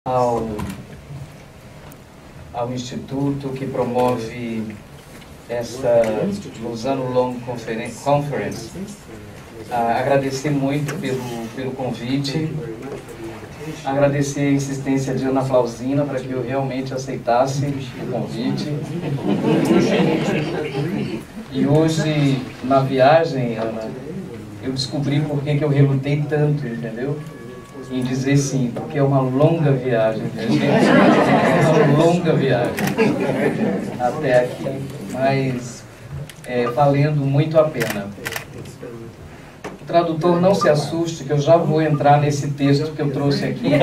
ao Instituto que promove essa Lausanne Long Conference. Agradecer muito pelo convite, agradecer a insistência de Ana Flausina para que eu realmente aceitasse o convite. E hoje, na viagem, Ana, eu descobri por que eu relutei tanto, entendeu? Em dizer sim, porque é uma longa viagem, gente. É uma longa viagem até aqui, mas valendo muito a pena. O tradutor não se assuste, que eu já vou entrar nesse texto que eu trouxe aqui.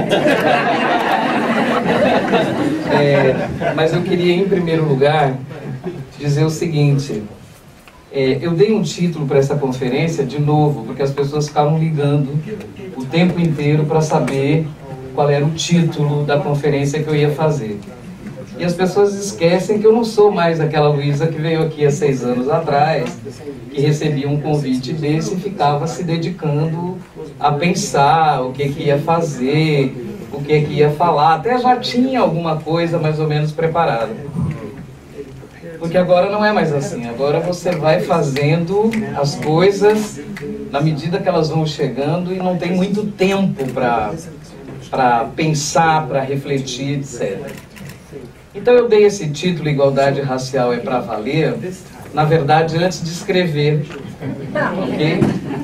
Mas eu queria, em primeiro lugar, dizer o seguinte. Eu dei um título para essa conferência, de novo, porque as pessoas ficavam ligando o tempo inteiro para saber qual era o título da conferência que eu ia fazer. E as pessoas esquecem que eu não sou mais aquela Luísa que veio aqui há 6 anos atrás, que recebia um convite desse e ficava se dedicando a pensar o que ia fazer, o que ia falar. Até já tinha alguma coisa mais ou menos preparada. Porque agora não é mais assim, agora você vai fazendo as coisas na medida que elas vão chegando e não tem muito tempo para pensar, para refletir, etc. Então eu dei esse título, Igualdade Racial é para Valer, na verdade antes de escrever, ok?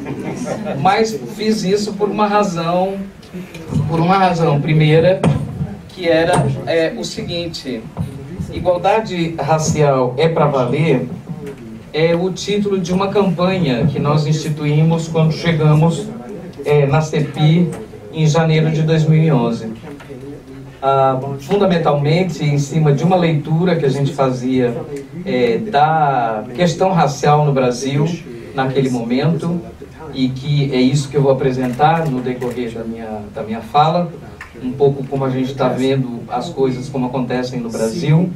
Mas fiz isso por uma razão primeira, que era o seguinte: Igualdade Racial é para Valer é o título de uma campanha que nós instituímos quando chegamos na CEPI em janeiro de 2011. Fundamentalmente em cima de uma leitura que a gente fazia da questão racial no Brasil naquele momento, e que é isso que eu vou apresentar no decorrer da minha fala, um pouco como a gente está vendo as coisas como acontecem no Brasil,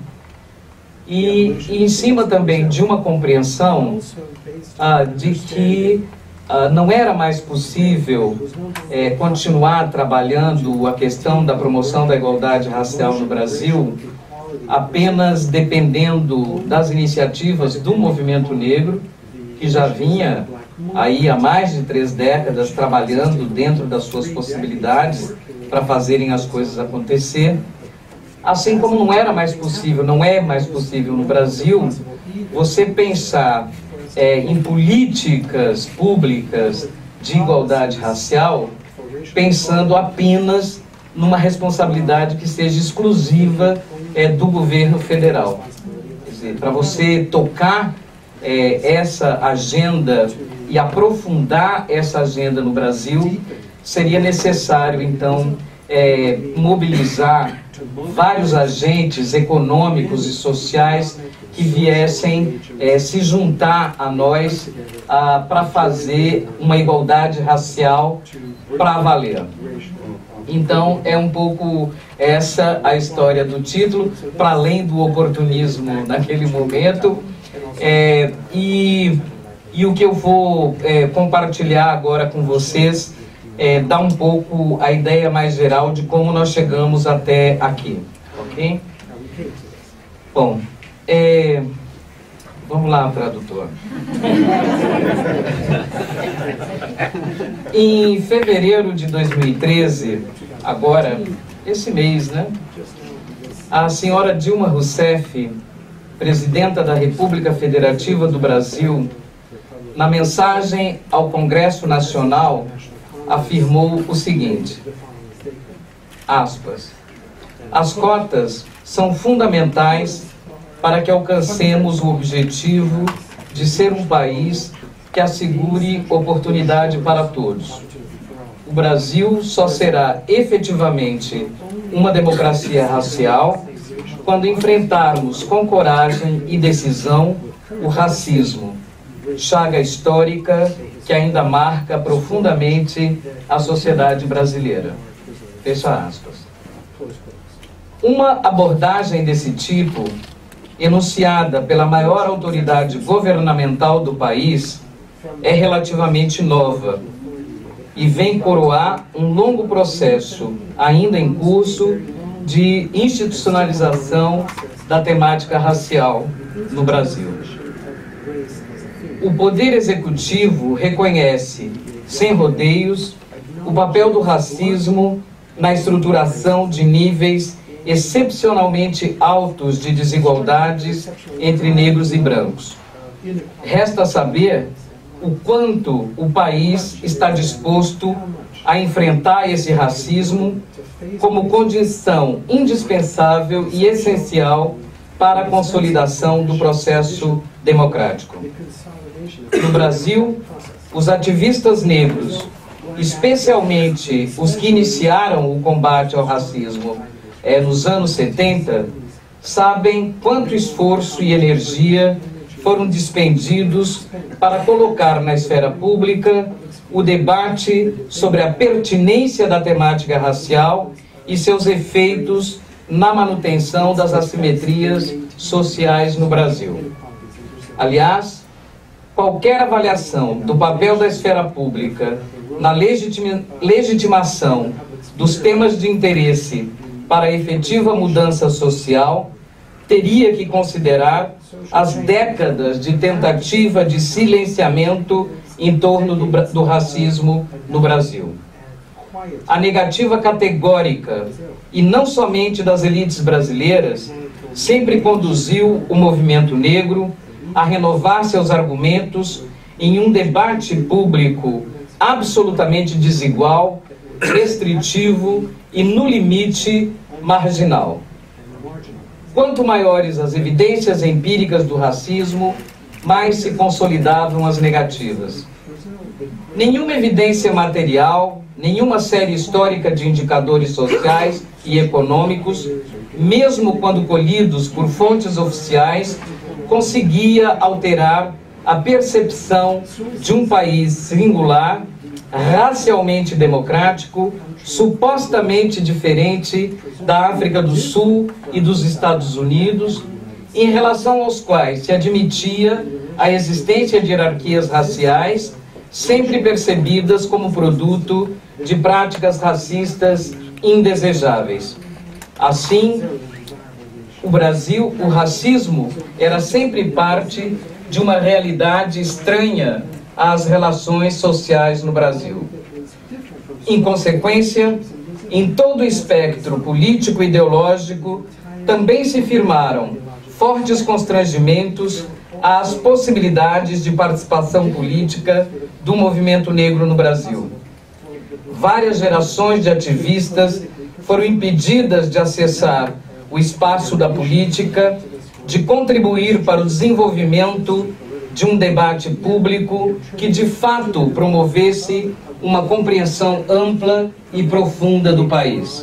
e em cima também de uma compreensão de que não era mais possível continuar trabalhando a questão da promoção da igualdade racial no Brasil apenas dependendo das iniciativas do movimento negro, que já vinha aí há mais de 3 décadas trabalhando dentro das suas possibilidades para fazerem as coisas acontecer. Assim como não é mais possível no Brasil você pensar em políticas públicas de igualdade racial pensando apenas numa responsabilidade que seja exclusiva do governo federal. Quer dizer, para você tocar essa agenda e aprofundar essa agenda no Brasil, seria necessário, então, mobilizar vários agentes econômicos e sociais que viessem se juntar a nós para fazer uma igualdade racial para valer. Então, é um pouco essa a história do título, para além do oportunismo naquele momento. E o que eu vou compartilhar agora com vocês dá um pouco a ideia mais geral de como nós chegamos até aqui, ok? Bom, vamos lá, tradutor. Em fevereiro de 2013, agora, esse mês, né? A senhora Dilma Rousseff, presidenta da República Federativa do Brasil, na mensagem ao Congresso Nacional, afirmou o seguinte, aspas, as cotas são fundamentais para que alcancemos o objetivo de ser um país que assegure oportunidade para todos. O Brasil só será efetivamente uma democracia racial quando enfrentarmos com coragem e decisão o racismo, chaga histórica que ainda marca profundamente a sociedade brasileira. Fecha aspas. Uma abordagem desse tipo, enunciada pela maior autoridade governamental do país, é relativamente nova e vem coroar um longo processo, ainda em curso, de institucionalização da temática racial no Brasil. O Poder Executivo reconhece, sem rodeios, o papel do racismo na estruturação de níveis excepcionalmente altos de desigualdades entre negros e brancos. Resta saber o quanto o país está disposto a enfrentar esse racismo como condição indispensável e essencial para a consolidação do processo democrático. No Brasil, os ativistas negros, especialmente os que iniciaram o combate ao racismo nos anos 70, sabem quanto esforço e energia foram despendidos para colocar na esfera pública o debate sobre a pertinência da temática racial e seus efeitos na manutenção das assimetrias sociais no Brasil. Aliás, qualquer avaliação do papel da esfera pública na legitimação dos temas de interesse para a efetiva mudança social teria que considerar as décadas de tentativa de silenciamento em torno do racismo no Brasil. A negativa categórica, e não somente das elites brasileiras, sempre conduziu o movimento negro a renovar seus argumentos em um debate público absolutamente desigual, restritivo e, no limite, marginal. Quanto maiores as evidências empíricas do racismo, mais se consolidavam as negativas. Nenhuma evidência material, nenhuma série histórica de indicadores sociais e econômicos, mesmo quando colhidos por fontes oficiais, conseguia alterar a percepção de um país singular, racialmente democrático, supostamente diferente da África do Sul e dos Estados Unidos, em relação aos quais se admitia a existência de hierarquias raciais, sempre percebidas como produto de práticas racistas indesejáveis. Assim, o racismo era sempre parte de uma realidade estranha às relações sociais no Brasil. Em consequência, em todo o espectro político e ideológico, também se firmaram fortes constrangimentos às possibilidades de participação política do movimento negro no Brasil. Várias gerações de ativistas foram impedidas de acessar o espaço da política, de contribuir para o desenvolvimento de um debate público que, de fato, promovesse uma compreensão ampla e profunda do país.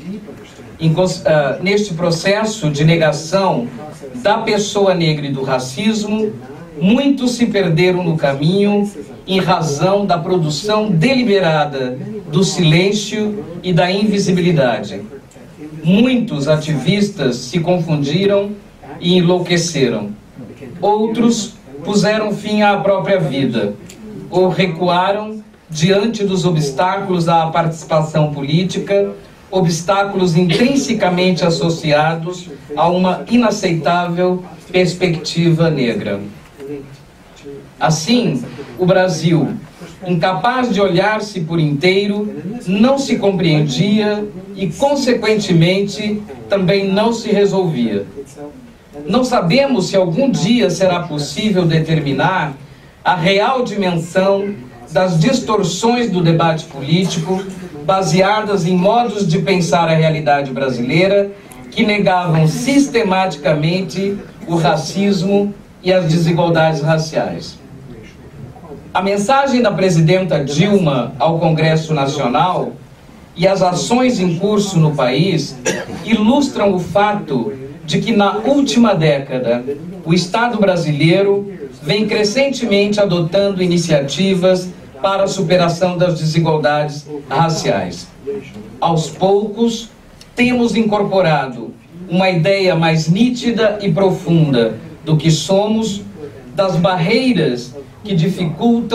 Neste processo de negação da pessoa negra e do racismo, muitos se perderam no caminho em razão da produção deliberada do silêncio e da invisibilidade. Muitos ativistas se confundiram e enlouqueceram. Outros puseram fim à própria vida ou recuaram diante dos obstáculos à participação política, obstáculos intrinsecamente associados a uma inaceitável perspectiva negra. Assim, o Brasil, incapaz de olhar-se por inteiro, não se compreendia e, consequentemente, também não se resolvia. Não sabemos se algum dia será possível determinar a real dimensão das distorções do debate político baseadas em modos de pensar a realidade brasileira que negavam sistematicamente o racismo e as desigualdades raciais. A mensagem da presidenta Dilma ao Congresso Nacional e as ações em curso no país ilustram o fato de que, na última década, o Estado brasileiro vem crescentemente adotando iniciativas para a superação das desigualdades raciais. Aos poucos, temos incorporado uma ideia mais nítida e profunda do que somos, das barreiras que dificultam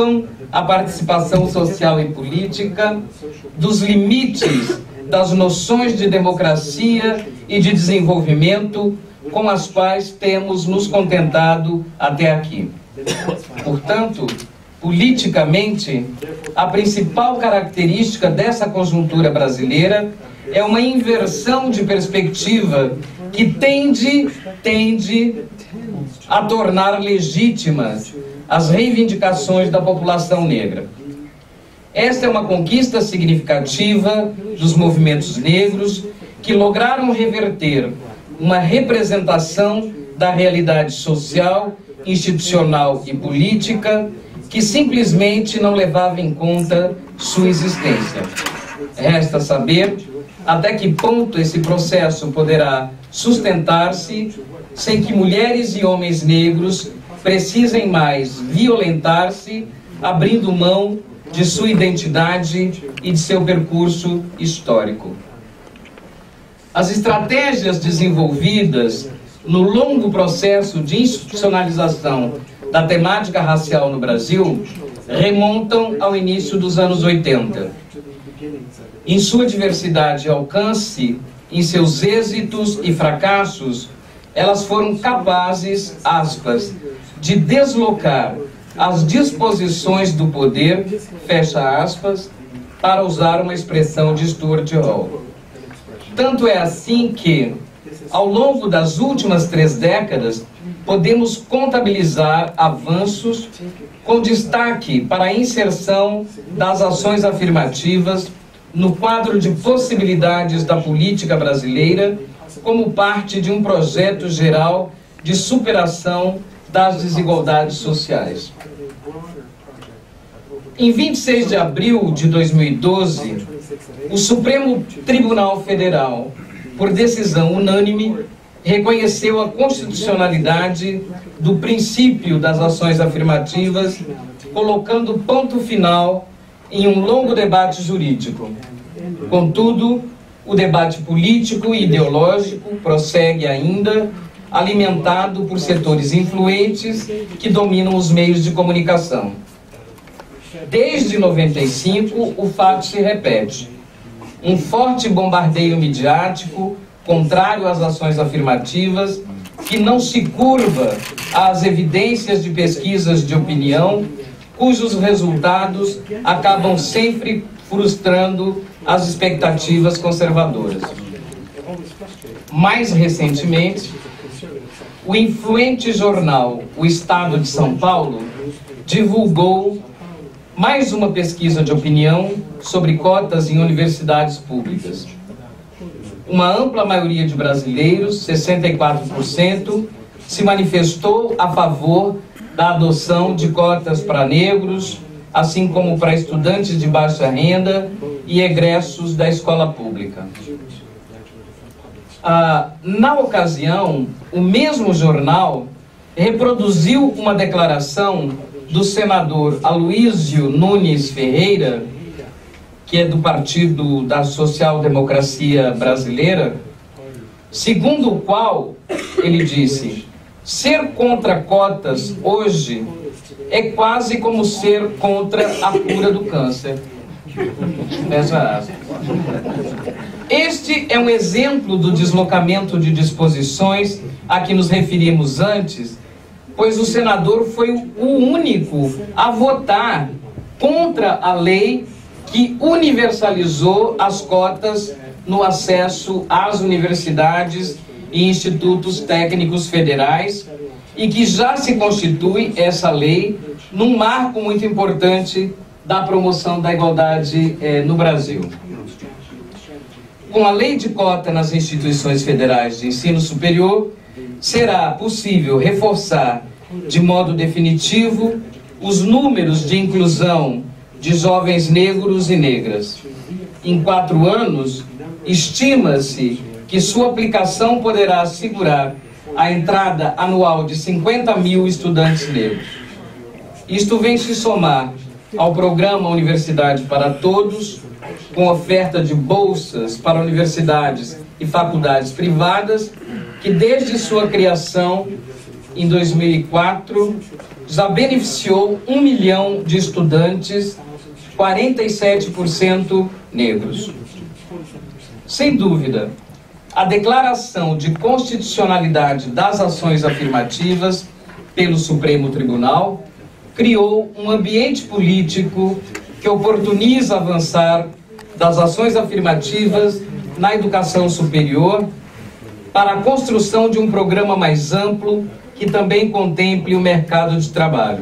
a participação social e política, dos limites das noções de democracia e de desenvolvimento com as quais temos nos contentado até aqui. Portanto, politicamente, a principal característica dessa conjuntura brasileira é uma inversão de perspectiva que tende a tornar legítimas as reivindicações da população negra. Esta é uma conquista significativa dos movimentos negros que lograram reverter uma representação da realidade social, institucional e política que simplesmente não levava em conta sua existência. Resta saber até que ponto esse processo poderá sustentar-se sem que mulheres e homens negros precisem mais violentar-se, abrindo mão de sua identidade e de seu percurso histórico. As estratégias desenvolvidas no longo processo de institucionalização da temática racial no Brasil remontam ao início dos anos 80. Em sua diversidade e alcance, em seus êxitos e fracassos, elas foram capazes, aspas, de deslocar as disposições do poder, fecha aspas, para usar uma expressão de Stuart Hall. Tanto é assim que, ao longo das últimas 3 décadas, podemos contabilizar avanços com destaque para a inserção das ações afirmativas no quadro de possibilidades da política brasileira como parte de um projeto geral de superação das desigualdades sociais. Em 26 de abril de 2012, o Supremo Tribunal Federal, por decisão unânime, reconheceu a constitucionalidade do princípio das ações afirmativas, colocando ponto final em um longo debate jurídico. Contudo, o debate político e ideológico prossegue ainda, alimentado por setores influentes que dominam os meios de comunicação. Desde 95, o fato se repete. Um forte bombardeio midiático contrário às ações afirmativas, que não se curva às evidências de pesquisas de opinião, cujos resultados acabam sempre frustrando as expectativas conservadoras. Mais recentemente, o influente jornal O Estado de São Paulo divulgou mais uma pesquisa de opinião sobre cotas em universidades públicas. Uma ampla maioria de brasileiros, 64%, se manifestou a favor da adoção de cotas para negros, assim como para estudantes de baixa renda e egressos da escola pública. Na ocasião, o mesmo jornal reproduziu uma declaração do senador Aloísio Nunes Ferreira, que é do Partido da Social Democracia Brasileira, segundo o qual ele disse: ser contra cotas hoje é quase como ser contra a cura do câncer. Este é um exemplo do deslocamento de disposições a que nos referimos antes, pois o senador foi o único a votar contra a lei que universalizou as cotas no acesso às universidades e institutos técnicos federais e que já se constitui essa lei num marco muito importante da promoção da igualdade no Brasil. Com a lei de cota nas instituições federais de ensino superior, será possível reforçar de modo definitivo os números de inclusão de jovens negros e negras. Em 4 anos, estima-se que sua aplicação poderá assegurar a entrada anual de 50 mil estudantes negros. Isto vem se somar ao programa Universidade para Todos, com oferta de bolsas para universidades e faculdades privadas, que desde sua criação em 2004, já beneficiou 1 milhão de estudantes, 47% negros. Sem dúvida, a declaração de constitucionalidade das ações afirmativas pelo Supremo Tribunal criou um ambiente político que oportuniza avançar das ações afirmativas na educação superior para a construção de um programa mais amplo que também contemple o mercado de trabalho.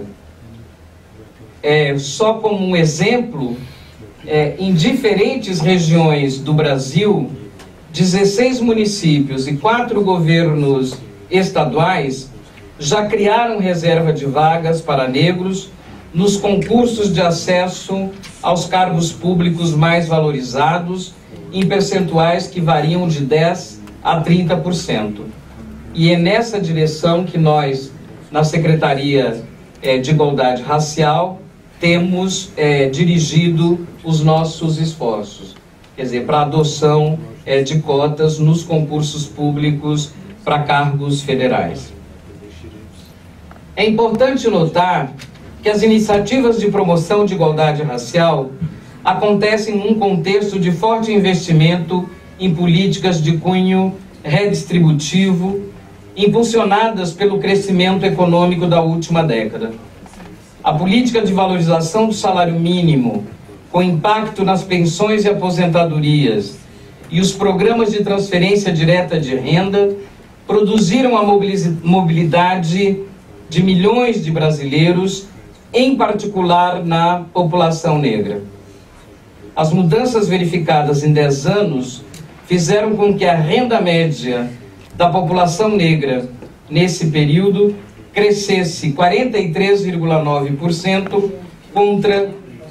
Só como um exemplo, em diferentes regiões do Brasil, 16 municípios e 4 governos estaduais já criaram reserva de vagas para negros nos concursos de acesso aos cargos públicos mais valorizados, em percentuais que variam de 10% a 30%. E é nessa direção que nós, na Secretaria de Igualdade Racial, temos dirigido os nossos esforços, quer dizer, para a adoção de cotas nos concursos públicos para cargos federais. É importante notar que as iniciativas de promoção de igualdade racial acontecem num contexto de forte investimento em políticas de cunho redistributivo, impulsionadas pelo crescimento econômico da última década. A política de valorização do salário mínimo, com impacto nas pensões e aposentadorias, e os programas de transferência direta de renda produziram a mobilidade de milhões de brasileiros, em particular na população negra. As mudanças verificadas em 10 anos fizeram com que a renda média da população negra, nesse período, crescesse 43,9% contra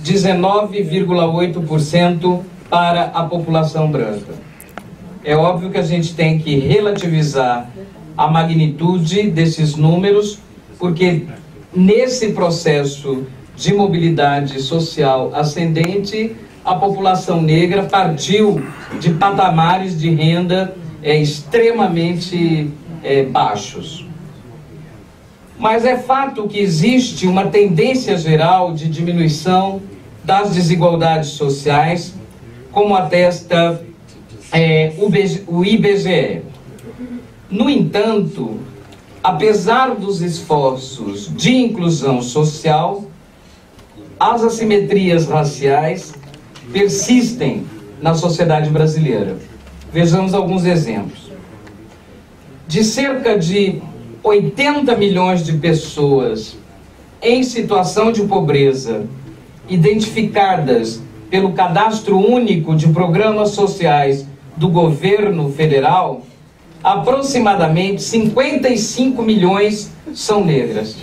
19,8% para a população branca. É óbvio que a gente tem que relativizar a magnitude desses números, porque nesse processo de mobilidade social ascendente, a população negra partiu de patamares de renda extremamente baixos. Mas é fato que existe uma tendência geral de diminuição das desigualdades sociais, como atesta o IBGE. No entanto, apesar dos esforços de inclusão social, as assimetrias raciais persistem na sociedade brasileira. Vejamos alguns exemplos. De cerca de 80 milhões de pessoas em situação de pobreza, identificadas pelo Cadastro Único de Programas Sociais do governo federal, aproximadamente 55 milhões são negras.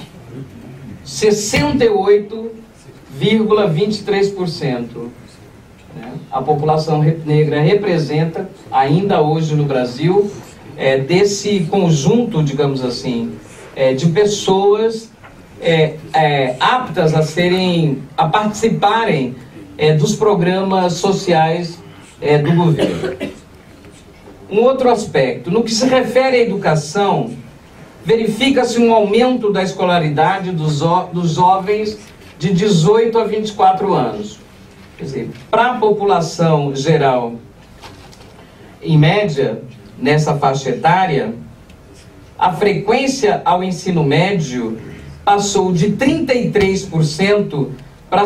68,23%. A população negra representa, ainda hoje no Brasil, desse conjunto, digamos assim, de pessoas aptas a participarem dos programas sociais do governo. Um outro aspecto, no que se refere à educação, verifica-se um aumento da escolaridade dos jovens de 18 a 24 anos. Quer dizer, para a população geral, em média, nessa faixa etária, a frequência ao ensino médio passou de 33% para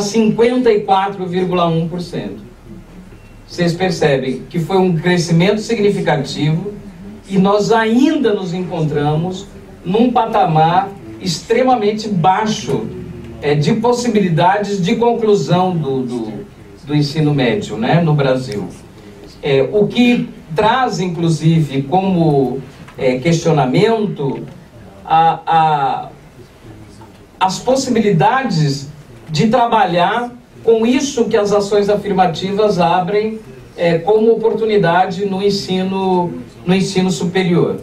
54,1%. Vocês percebem que foi um crescimento significativo e nós ainda nos encontramos num patamar extremamente baixo de possibilidades de conclusão do ensino médio, né, no Brasil. O que traz, inclusive, como questionamento as possibilidades de trabalhar com isso que as ações afirmativas abrem como oportunidade no ensino superior.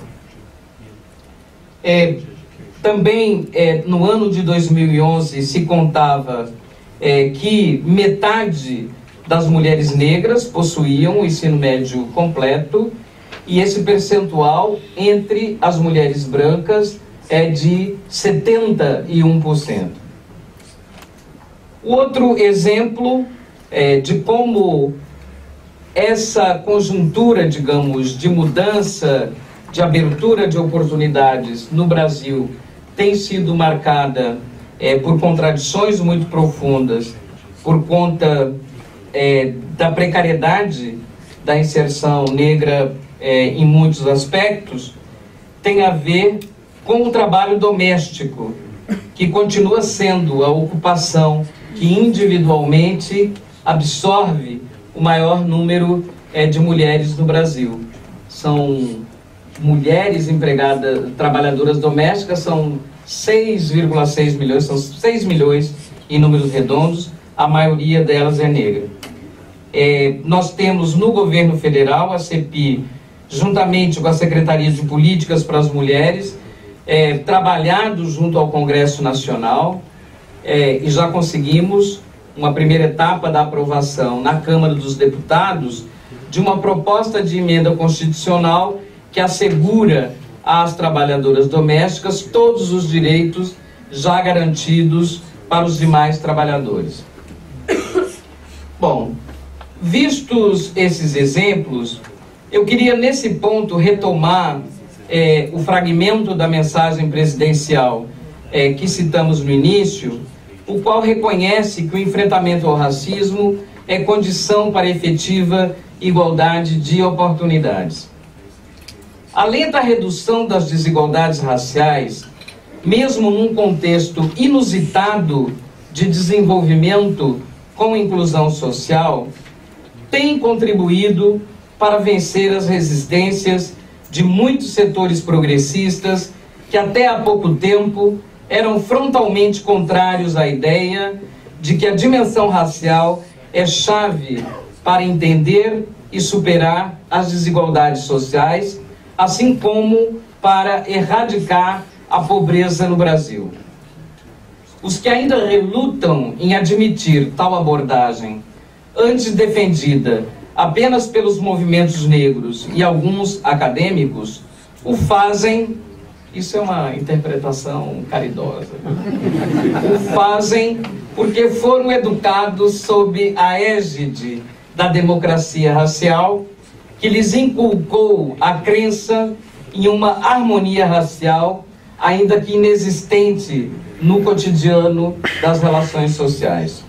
Também, no ano de 2011, se contava que metade das mulheres negras possuíam o ensino médio completo, e esse percentual entre as mulheres brancas é de 71%. O outro exemplo de como essa conjuntura, digamos, de mudança, de abertura de oportunidades no Brasil tem sido marcada por contradições muito profundas, por conta da precariedade da inserção negra em muitos aspectos, tem a ver com o trabalho doméstico, que continua sendo a ocupação que individualmente absorve o maior número de mulheres no Brasil. São mulheres empregadas, trabalhadoras domésticas, são 6,6 milhões, são 6 milhões em números redondos, a maioria delas é negra. Nós temos no governo federal, a CEPI, juntamente com a Secretaria de Políticas para as Mulheres, trabalhado junto ao Congresso Nacional, e já conseguimos uma primeira etapa da aprovação na Câmara dos Deputados de uma proposta de emenda constitucional que assegura às trabalhadoras domésticas todos os direitos já garantidos para os demais trabalhadores. Bom, vistos esses exemplos, eu queria nesse ponto retomar o fragmento da mensagem presidencial que citamos no início, o qual reconhece que o enfrentamento ao racismo é condição para efetiva igualdade de oportunidades. Além da redução das desigualdades raciais, mesmo num contexto inusitado de desenvolvimento com inclusão social, tem contribuído para vencer as resistências de muitos setores progressistas que até há pouco tempo eram frontalmente contrários à ideia de que a dimensão racial é chave para entender e superar as desigualdades sociais, assim como para erradicar a pobreza no Brasil. Os que ainda relutam em admitir tal abordagem, antes defendida apenas pelos movimentos negros e alguns acadêmicos, o fazem, isso é uma interpretação caridosa, o fazem porque foram educados sob a égide da democracia racial, que lhes inculcou a crença em uma harmonia racial, ainda que inexistente no cotidiano das relações sociais.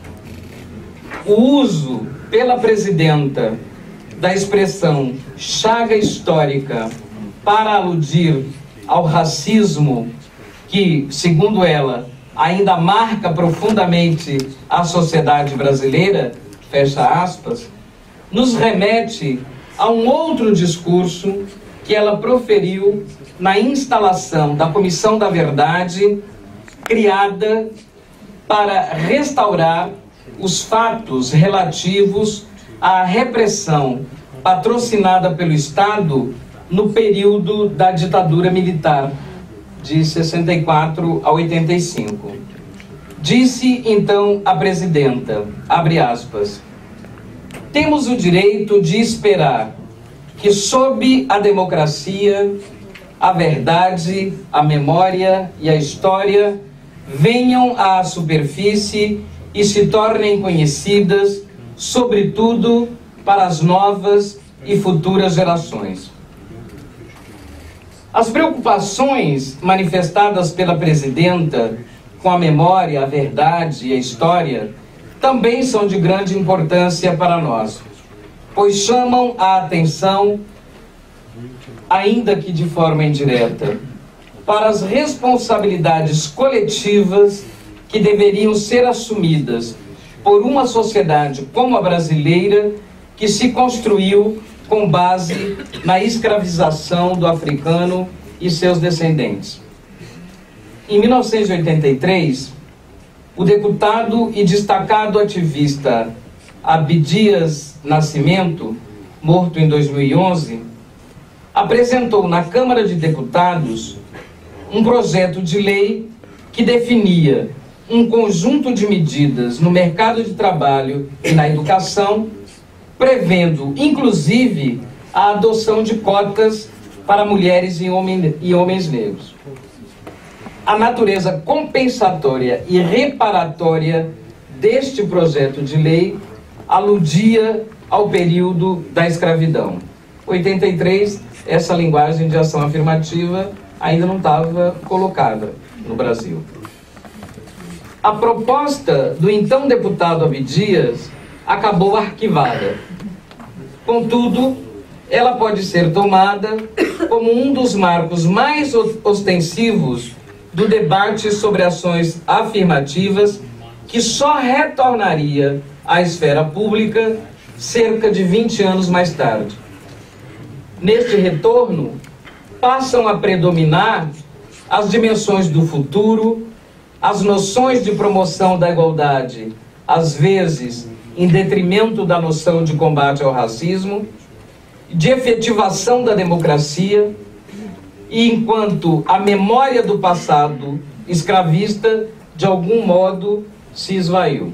O uso pela presidenta da expressão chaga histórica para aludir ao racismo que, segundo ela, ainda marca profundamente a sociedade brasileira, fecha aspas, nos remete a um outro discurso que ela proferiu na instalação da Comissão da Verdade, criada para restaurar os fatos relativos à repressão patrocinada pelo Estado no período da ditadura militar, de 64 a 85. Disse então a presidenta, abre aspas, temos o direito de esperar que sob a democracia, a verdade, a memória e a história venham à superfície e se tornem conhecidas, sobretudo para as novas e futuras gerações. As preocupações manifestadas pela presidenta com a memória, a verdade e a história também são de grande importância para nós, pois chamam a atenção, ainda que de forma indireta, para as responsabilidades coletivas que deveriam ser assumidas por uma sociedade como a brasileira, que se construiu com base na escravização do africano e seus descendentes. Em 1983, o deputado e destacado ativista Abdias Nascimento, morto em 2011, apresentou na Câmara de Deputados um projeto de lei que definia um conjunto de medidas no mercado de trabalho e na educação, prevendo, inclusive, a adoção de cotas para mulheres e homens negros. a natureza compensatória e reparatória deste projeto de lei aludia ao período da escravidão. 83, essa linguagem de ação afirmativa ainda não estava colocada no Brasil. A proposta do então deputado Abdias acabou arquivada. Contudo, ela pode ser tomada como um dos marcos mais ostensivos do debate sobre ações afirmativas que só retornaria à esfera pública cerca de 20 anos mais tarde. Neste retorno, passam a predominar as dimensões do futuro, as noções de promoção da igualdade, às vezes em detrimento da noção de combate ao racismo, de efetivação da democracia, e enquanto a memória do passado escravista, de algum modo, se esvaiu.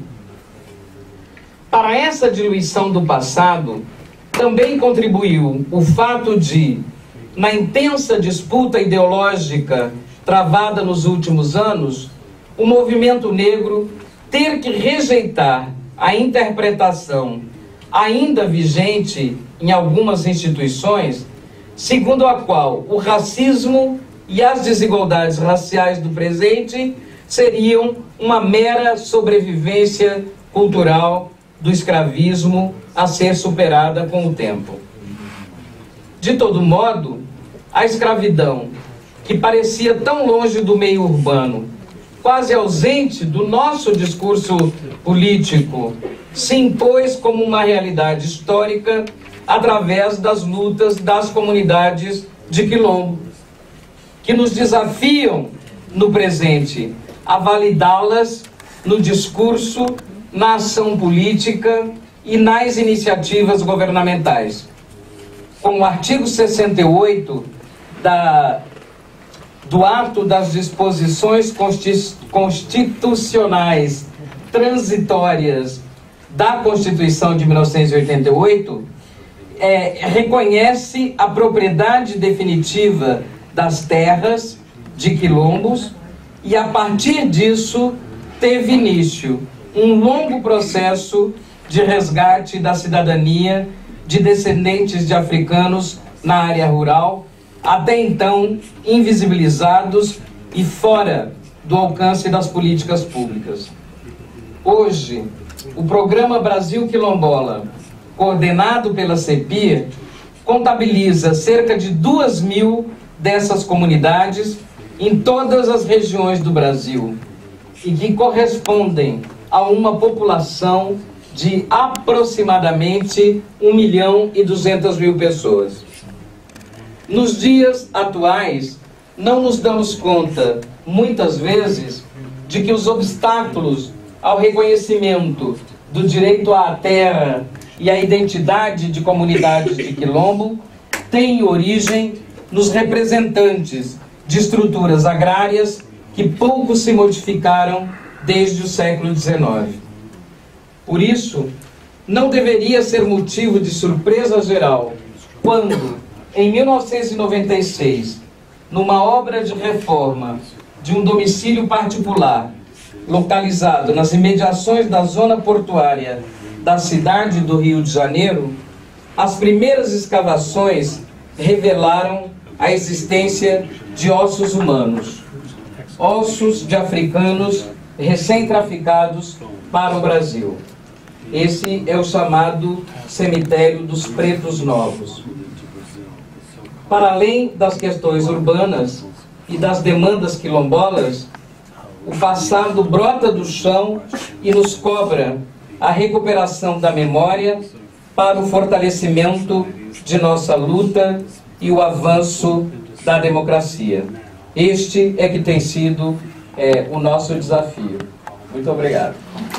Para essa diluição do passado, também contribuiu o fato de, na intensa disputa ideológica travada nos últimos anos, o movimento negro ter que rejeitar a interpretação ainda vigente em algumas instituições, segundo a qual o racismo e as desigualdades raciais do presente seriam uma mera sobrevivência cultural do escravismo a ser superada com o tempo. De todo modo, a escravidão, que parecia tão longe do meio urbano, quase ausente do nosso discurso político, se impôs como uma realidade histórica através das lutas das comunidades de Quilombo, que nos desafiam no presente a validá-las no discurso, na ação política e nas iniciativas governamentais. Com o artigo 68 do Ato das Disposições Constitucionais Transitórias da Constituição de 1988, reconhece a propriedade definitiva das terras de quilombos e, a partir disso, teve início um longo processo de resgate da cidadania de descendentes de africanos na área rural, até então invisibilizados e fora do alcance das políticas públicas. Hoje, o Programa Brasil Quilombola, coordenado pela CEPIR, contabiliza cerca de 2.000 dessas comunidades em todas as regiões do Brasil e que correspondem a uma população de aproximadamente 1.200.000 pessoas. Nos dias atuais, não nos damos conta, muitas vezes, de que os obstáculos ao reconhecimento do direito à terra e à identidade de comunidades de quilombo têm origem nos representantes de estruturas agrárias que pouco se modificaram desde o século XIX. Por isso, não deveria ser motivo de surpresa geral quando, em 1996, numa obra de reforma de um domicílio particular, localizado nas imediações da zona portuária da cidade do Rio de Janeiro, as primeiras escavações revelaram a existência de ossos humanos, ossos de africanos recém-traficados para o Brasil. Esse é o chamado Cemitério dos Pretos Novos. Para além das questões urbanas e das demandas quilombolas, o passado brota do chão e nos cobra a recuperação da memória para o fortalecimento de nossa luta e o avanço da democracia. Este é que tem sido o nosso desafio. Muito obrigado.